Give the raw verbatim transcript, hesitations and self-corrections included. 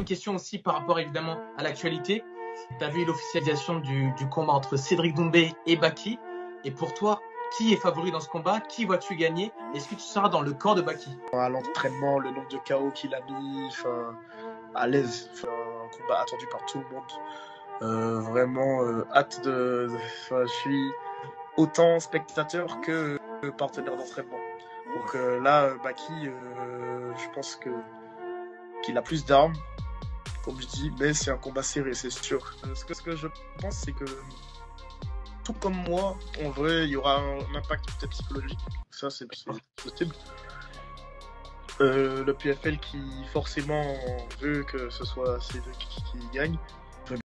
question aussi par rapport évidemment à l'actualité. Tu as vu l'officialisation du, du combat entre Cédric Doumbé et Baki. Et pour toi, qui est favori dans ce combat? Qui vois-tu gagner? Est-ce que tu seras dans le corps de Baki? À l'entraînement, le nombre de K O qu'il a mis, à l'aise, un combat attendu par tout le monde. Euh, vraiment euh, hâte de. Je suis autant spectateur que euh, partenaire d'entraînement. Donc euh, là, Baki, euh, je pense que qu'il a plus d'armes, comme je dis, mais c'est un combat serré, c'est sûr. Euh, ce, que, ce que je pense, c'est que tout comme moi, en vrai, il y aura un, un impact peut-être psychologique. Ça, c'est possible. Euh, le P F L qui forcément veut que ce soit Cédric qui, qui gagne.